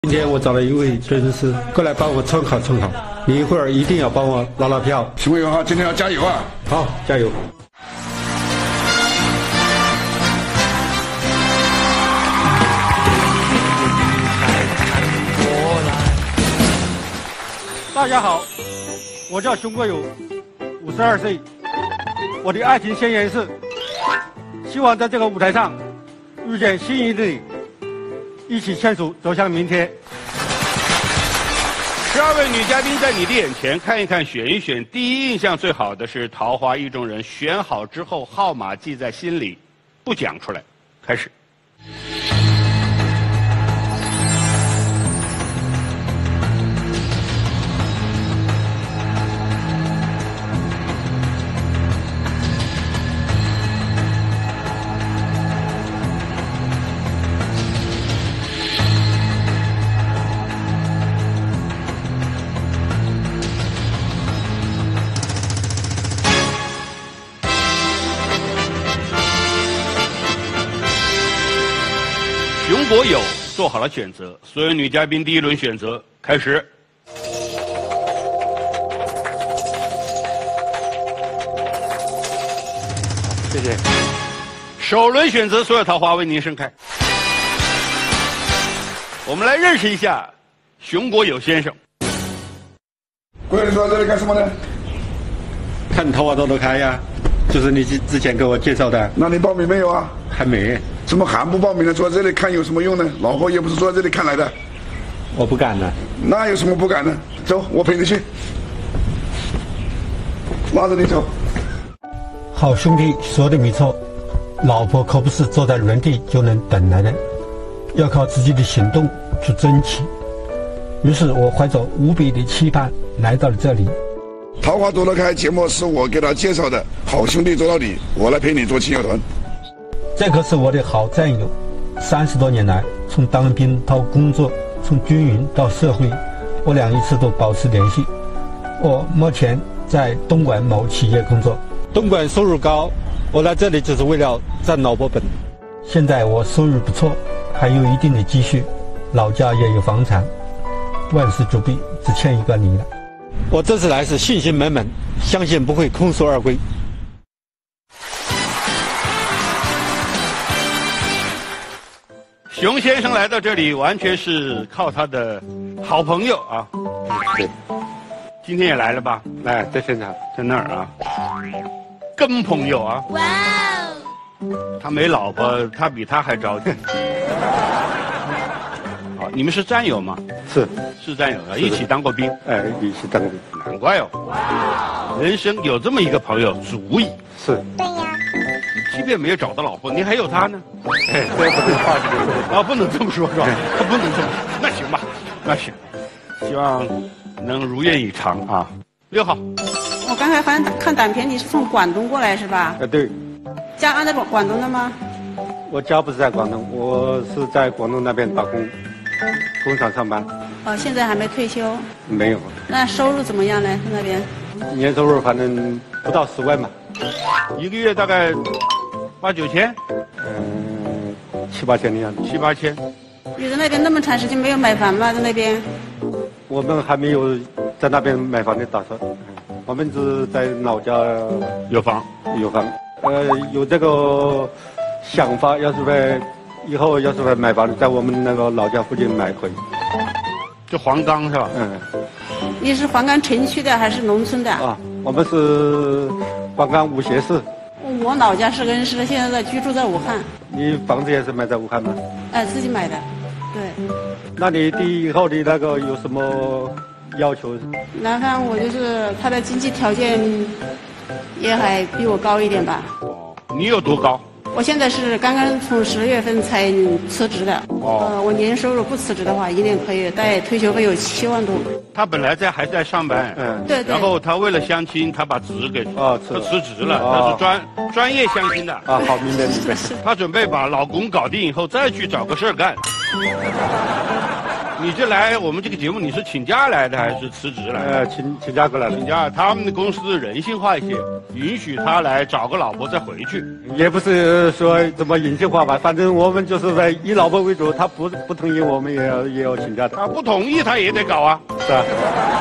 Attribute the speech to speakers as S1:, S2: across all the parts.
S1: 今天我找了一位建筑师过来帮我参考参考，你一会儿一定要帮我拉拉票。
S2: 熊友哈，今天要加油啊！
S1: 好，加油！
S3: 大家好，我叫熊国友，52岁。我的爱情宣言是：希望在这个舞台上遇见心仪的你，一起牵手走向明天。
S4: 12位女嘉宾在你的眼前看一看，选一选。第一印象最好的是桃花意中人，选好之后号码记在心里，不讲出来。开始。熊国友做好了选择，所有女嘉宾第一轮选择开始。
S3: 谢谢。
S4: 首轮选择，所有桃花为您盛开。我们来认识一下熊国友先生。
S2: 国友，你坐在这里干什么呢？
S1: 看桃花朵朵开呀，就是你之前给我介绍的。
S2: 那你报名没有啊？
S1: 还没。
S2: 怎么还不报名呢？坐在这里看有什么用呢？老婆也不是坐在这里看来的。
S1: 我不敢了。
S2: 那有什么不敢的？走，我陪你去，拉着你走。
S1: 好兄弟说的没错，老婆可不是坐在原地就能等来的，要靠自己的行动去争取。于是我怀着无比的期盼来到了这里。
S2: 桃花朵朵开节目是我给他介绍的，好兄弟做到底，我来陪你做亲友团。
S1: 这可是我的好战友，30多年来，从当兵到工作，从军营到社会，我俩一直都保持联系。我目前在东莞某企业工作，东莞收入高，我来这里就是为了赚老婆本。现在我收入不错，还有一定的积蓄，老家也有房产，万事俱备，只欠一个你了。我这次来是信心满满，相信不会空手而归。
S4: 熊先生来到这里，完全是靠他的好朋友啊。
S3: 对，
S4: 今天也来了吧？
S3: 来，在现场，
S4: 在那儿啊，跟朋友啊。哇哦！他没老婆，他比他还着急。好，你们是战友吗？是战友啊，一起当过兵。
S3: 哎，一起当兵。
S4: 难怪哦。人生有这么一个朋友足矣。
S3: 是。
S5: 对呀。
S4: 即便没有找到老婆，你还有他呢。
S3: 哎，这不是话题
S4: 啊，不能这么说，是吧？不能这么说。那行吧，那行。希望能如愿以偿啊。6号。
S5: 我刚才看短片，你是从广东过来是吧？
S3: 对。
S5: 家安在广东的吗？
S3: 我家不是在广东，我是在广东那边打工，工厂上班。
S5: 哦，现在还没退休。
S3: 没有。
S5: 那收入怎么样呢？那边？
S3: 年收入反正不到10万吧。
S4: 一个月大概8、9千
S3: ，7、8千的样子。
S4: 7、8千。
S5: 你在那边那么长时间没有买房吗？在那边？
S3: 我们还没有在那边买房的打算，我们只在老家
S4: 有房。
S3: 有这个想法，以后要是买房，在我们那个老家附近买可以。
S4: 就黄冈是吧？
S5: 你是黄冈城区的还是农村的？
S3: 啊，我们是黄冈武协市。
S5: 我老家是恩施，现在居住在武汉。
S3: 你房子也是买在武汉吗？
S5: 哎，自己买的，对。
S3: 那你以后的那个有什么要求？
S5: 男方我就是他的经济条件也还比我高一点吧。
S4: 哦，你有多高？
S5: 我现在是刚刚从10月份才辞职的。
S4: 哦。
S5: 我年收入不辞职的话，1年可以带退休费有7万多。
S4: 他本来还在上班。
S5: 对。
S4: 然后他为了相亲，他把职给他辞职了，他是专业相亲的。
S3: 啊，好，明白。他
S4: 准备把老公搞定以后，再去找个事儿干。 你这来我们这个节目，你是请假来的还是辞职来的？
S3: 请假过来了。
S4: 请假，他们的公司人性化一些，允许他来找个老婆再回去。
S3: 也不是说怎么人性化吧，反正我们就是在以老婆为主，他不同意我们也要请假的。
S4: 他不同意他也得搞啊。
S3: 是啊。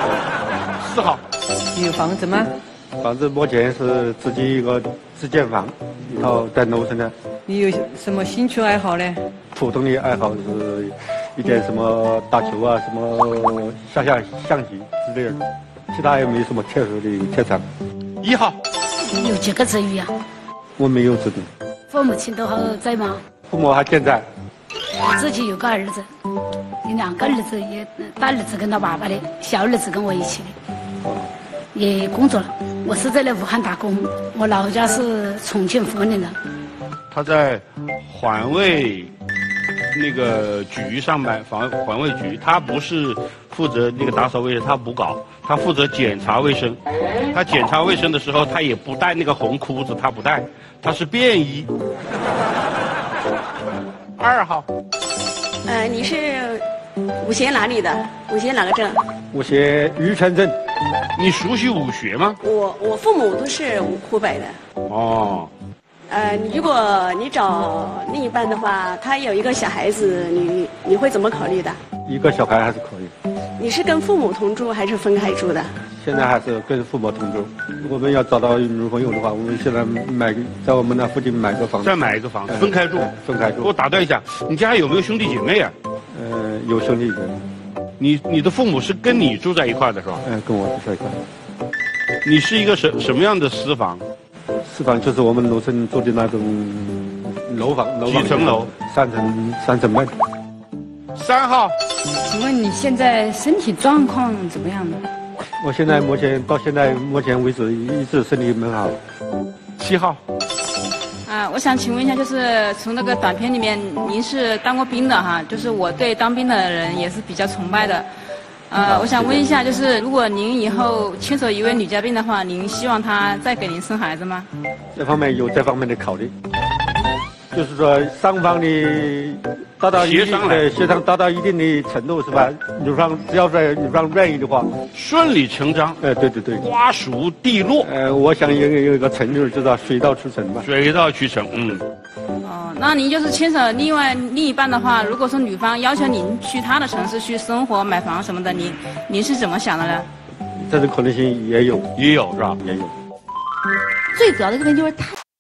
S4: 4号。
S6: 有房子吗？
S3: 房子目前是自己一个自建房，一套在楼上的。
S6: 你有什么兴趣爱好呢？
S3: 普通的爱好是一点什么打球啊，什么下象棋之类的，其他也没什么特殊的特长。
S4: 1号。
S7: 你有几个子女啊？
S3: 我没有子女。
S7: 父母亲都还在吗？
S3: 父母还健在。
S7: 我自己有个儿子，有2个儿子，也大儿子跟他爸爸的，小儿子跟我一起的，也工作了。我是在武汉打工，我老家是重庆涪陵的。
S4: 他在环卫那个局上班，环卫局，他不是负责那个打扫卫生，他不搞，他负责检查卫生。他检查卫生的时候，他也不带那个红裤子，他不带，他是便衣。2号。
S5: 你是武协哪里的？武协哪个镇？
S3: 武协余泉镇。
S4: 你熟悉武学吗？
S5: 我父母都是湖北的。
S4: 哦。
S5: 如果你找另一半的话，他有一个小孩子，你会怎么考虑的？
S3: 一个小孩还是可以。
S5: 你是跟父母同住还是分开住的？
S3: 现在还是跟父母同住。我们要找到女朋友的话，我们现在在我们那附近买个房子。
S4: 再买一个房子，分开住。
S3: 分开住。
S4: 我打断一下，你家有没有兄弟姐妹啊？
S3: 有兄弟姐妹。
S4: 你的父母是跟你住在一块的是吧？
S3: 跟我住在一块。
S4: 你是一个什么样的私房？
S3: 私房就是我们楼层住的那种楼房。
S4: 几层楼
S3: ？3层半。
S4: 3号。
S6: 请问你现在身体状况怎么样呢？
S3: 我现在目前为止一直身体蛮好。
S4: 7号。
S6: 我想请问一下，就是从那个短片里面，您是当过兵的哈，就是我对当兵的人也是比较崇拜的。我想问一下，就是如果您以后牵手一位女嘉宾的话，您希望她再给您生孩子吗？
S3: 这方面有这方面的考虑，就是说双方的达到协商达到一定的程度是吧？只要是女方愿意的话，
S4: 顺理成章。
S3: 对。
S4: 瓜熟蒂落。
S3: 我想有一个成语就叫水到渠成吧。
S4: 水到渠成，
S6: 那您就是牵手另一半的话，如果说女方要求您去她的城市去生活、买房什么的，您是怎么想的呢？
S3: 这种可能性也有
S4: 是吧？
S3: 也有。
S7: 最主要的一个问题就是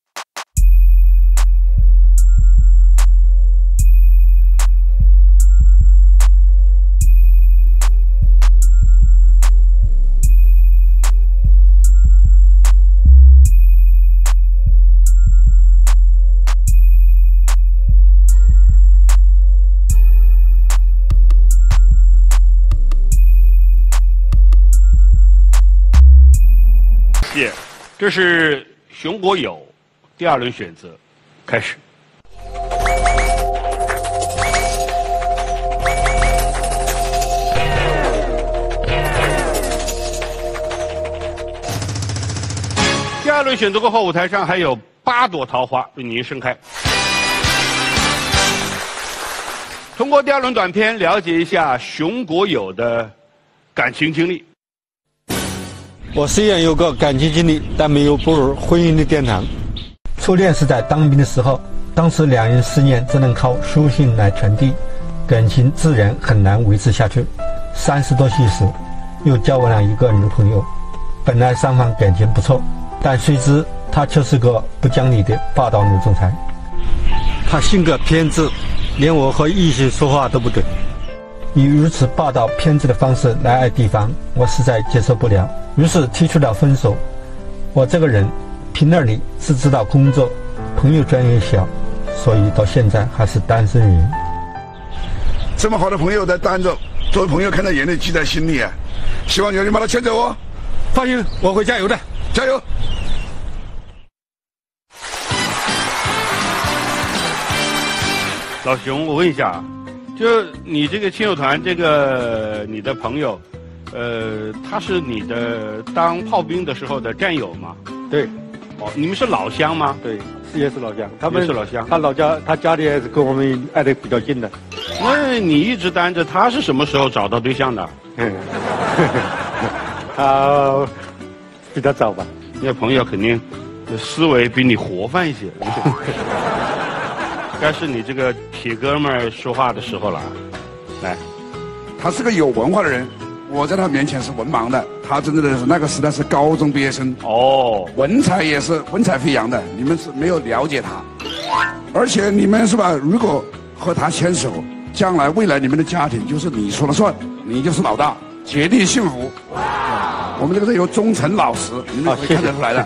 S4: 这是熊国友第2轮选择，开始。第2轮选择过后，舞台上还有8朵桃花为您盛开。通过第2轮短片了解一下熊国友的感情经历。
S1: 我虽然有个感情经历，但没有步入婚姻的殿堂。初恋是在当兵的时候，当时2人思念只能靠书信来传递，感情自然很难维持下去。30多岁时，又交往了一个女朋友，本来双方感情不错，但谁知她却是个不讲理的霸道女总裁。她性格偏执，连我和异性说话都不准。以如此霸道偏执的方式来爱对方，我实在接受不了，于是提出了分手。我这个人平日里只知道工作，朋友圈也小，所以到现在还是单身人。
S2: 这么好的朋友在单着，作为朋友看到眼泪记在心里啊！希望有人把他牵走哦。
S1: 放心，我会加油的，
S2: 加油！
S4: 老熊，我问一下，就你这个亲友团，你的朋友，他是你的当炮兵的时候的战友吗？
S3: 对。
S4: 哦，你们是老乡吗？
S3: 对，也是老乡。
S4: 他们是老乡。
S3: 他家里也是跟我们挨得比较近的。
S4: 那你一直单着，他是什么时候找到对象的？
S3: 他比较早吧。
S4: 你的朋友肯定思维比你活泛一些。该是你这个铁哥们儿说话的时候了。来，
S2: 他是个有文化的人，我在他面前是文盲的，他真正的是那个时代是高中毕业生。
S4: 哦，
S2: 文采也是文采飞扬的，你们是没有了解他。而且你们是吧？如果和他牵手，将来未来你们的家庭就是你说了算，你就是老大，绝对幸福。我们这个人有忠诚老实，你们会看得出来的。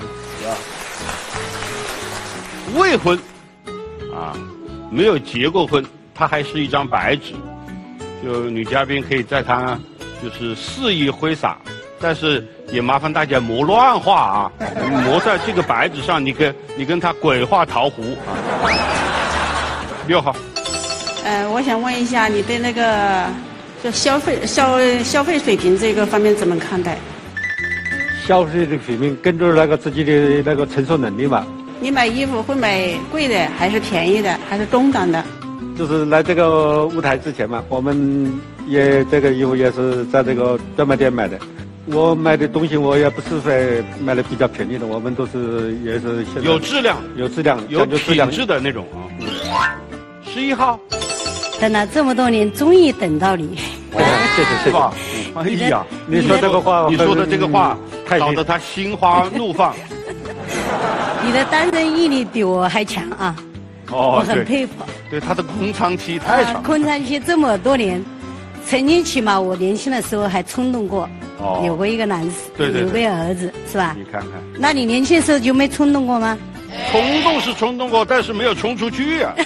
S4: 未婚啊，没有结过婚，他还是一张白纸。就女嘉宾可以在他就是肆意挥洒，但是也麻烦大家莫乱画啊，磨在这个白纸上，你跟他鬼画桃胡啊。6号。
S5: 我想问一下，你对那个就消费水平这个方面怎么看待？
S3: 消费的水平跟着那个自己的那个承受能力嘛。
S5: 你买衣服会买贵的，还是便宜的，还是中档的？
S3: 就是来这个舞台之前嘛，我们也这个衣服也是在这个专卖店买的。我买的东西我也不是说买的比较便宜的，我们都是也是
S4: 有质量、
S3: 有质量、
S4: 有品质的那种啊。11号。
S8: 等了这么多年，终于等到你。
S3: 谢谢。哎呀，你说这个话，
S4: 你说的这个话，搞得他心花怒放。
S8: 你的单身毅力比我还强啊！我很佩服。
S4: 对他的空窗期太长。
S8: 空窗期这么多年，曾经起码我年轻的时候还冲动过，有过一个男士，有个儿子，是吧？
S4: 你看看。
S8: 那你年轻的时候就没冲动过吗？
S4: 冲动是冲动过，但是没有冲出去呀。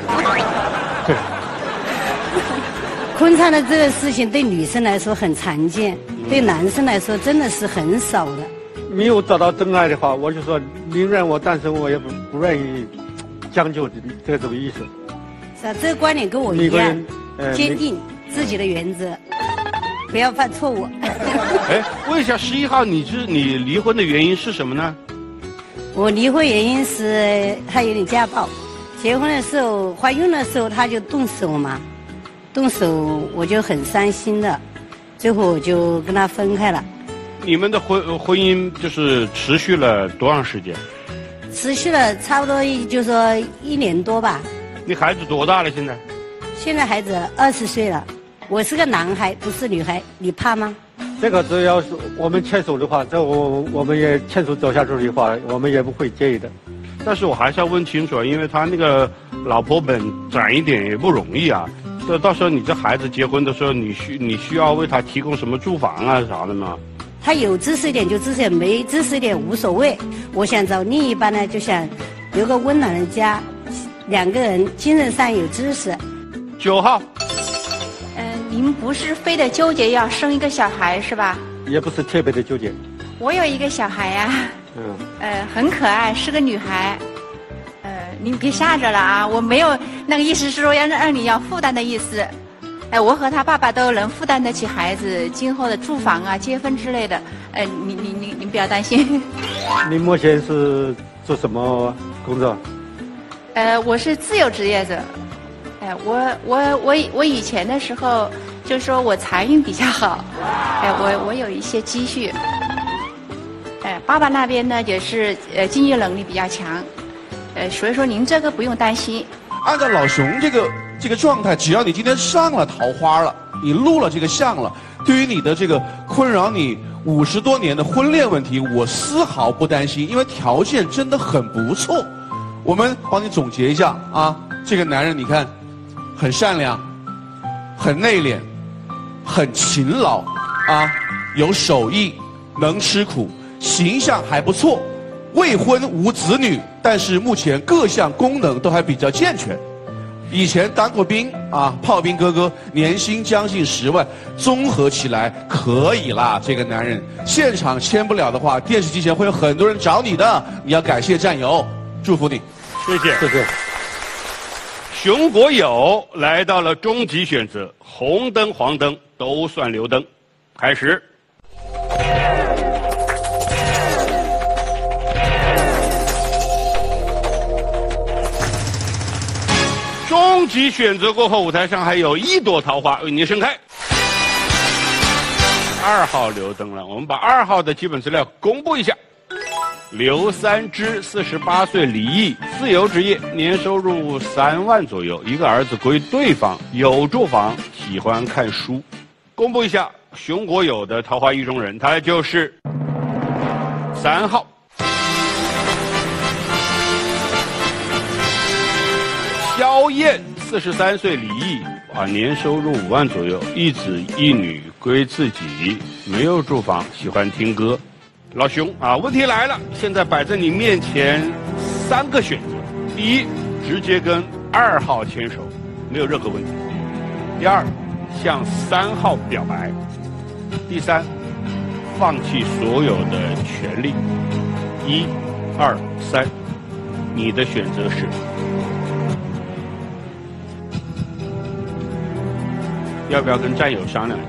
S8: 空窗的这个事情对女生来说很常见，对男生来说真的是很少的。
S3: 没有找到真爱的话，我就说宁愿我单身，我也不愿意将就这个意思。
S8: 是啊，这个观点跟我一样，坚定自己的原则，不要犯错误。
S4: 哎，问一下11号，你离婚的原因是什么呢？
S8: 我离婚原因是他有点家暴，结婚的时候怀孕的时候他就动手嘛，动手我就很伤心的，最后我就跟他分开了。
S4: 你们的婚姻就是持续了多长时间？
S8: 持续了差不多就说1年多吧。
S4: 你孩子多大了现在？
S8: 现在孩子20岁了，我是个男孩不是女孩，你怕吗？
S3: 这个只要是我们牵手的话，这我们也牵手走下去的话，我们也不会介意的。
S4: 但是我还是要问清楚，因为他那个老婆本攒一点也不容易啊。这到时候你这孩子结婚的时候，你需要为他提供什么住房啊啥的吗？
S8: 他有知识一点就知识，没知识一点无所谓。我想找另一半呢，就想有个温暖的家，两个人精神上有知识。
S4: 9号。
S9: 您不是非得纠结要生一个小孩是吧？
S3: 也不是特别的纠结。
S9: 我有一个小孩呀，很可爱，是个女孩。您别吓着了啊，我没有那个意思是说让你要负担的意思。我和他爸爸都能负担得起孩子今后的住房啊、结婚之类的。您不要担心。
S3: 您目前是做什么工作？
S9: 我是自由职业者。我以前的时候就说我财运比较好，我有一些积蓄。爸爸那边呢也是经济能力比较强，所以说您这个不用担心。
S10: 按照老熊这个状态，只要你今天上了桃花了，你录了这个像了，对于你的这个困扰你50多年的婚恋问题，我丝毫不担心，因为条件真的很不错。我们帮你总结一下啊，这个男人你看，很善良，很内敛，很勤劳啊，有手艺，能吃苦，形象还不错，未婚无子女，但是目前各项功能都还比较健全。以前当过兵啊，炮兵哥哥，年薪将近10万，综合起来可以啦。这个男人现场签不了的话，电视机前会有很多人找你的，你要感谢战友，祝福你，
S4: 谢谢，
S3: 谢谢。
S4: 熊国友来到了终极选择，红灯黄灯都算留灯，开始。终终极选择过后，舞台上还有一朵桃花为您盛开。2号留灯了，我们把2号的基本资料公布一下。刘三枝，48岁，离异，自由职业，年收入3万左右，一个儿子归对方，有住房，喜欢看书。公布一下熊国友的桃花意中人，他就是3号。萧燕，43岁，离异，年收入5万左右，一子一女，归自己，没有住房，喜欢听歌。老熊问题来了，现在摆在你面前3个选择：第一，直接跟2号牵手，没有任何问题；第二，向3号表白；第三，放弃所有的权利。1、2、3，你的选择是？要不要跟战友商量一下？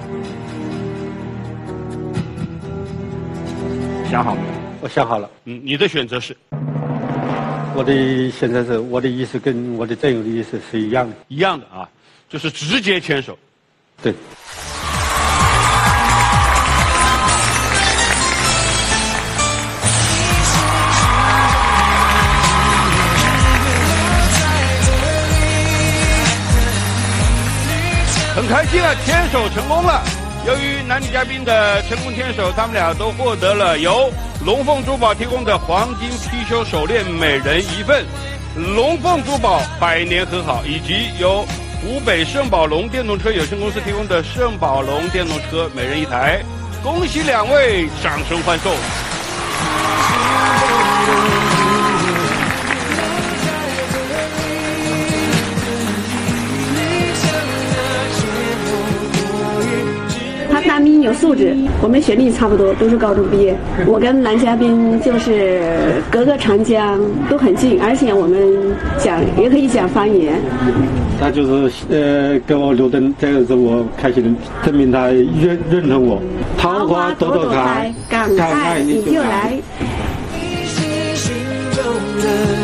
S4: 想好没有？
S3: 我想好了。
S4: 你的选择是？
S3: 我的现在是我的意思跟我的战友的意思是一样的。
S4: 一样的啊，就是直接牵手。
S3: 对。
S4: 很开心啊，牵手成功了。由于男女嘉宾的成功牵手，他们俩都获得了由龙凤珠宝提供的黄金貔貅手链每人1份，龙凤珠宝100年和好，以及由湖北圣宝龙电动车有限公司提供的圣宝龙电动车每人1台。恭喜2位，掌声欢送。
S5: 男民有素质，我们学历差不多，都是高中毕业。我跟男嘉宾就是隔个长江，都很近，而且我们也可以讲方言。
S3: 他就是给我留灯，这个是我开心的，证明他认同我。桃花朵朵开，敢爱你就来。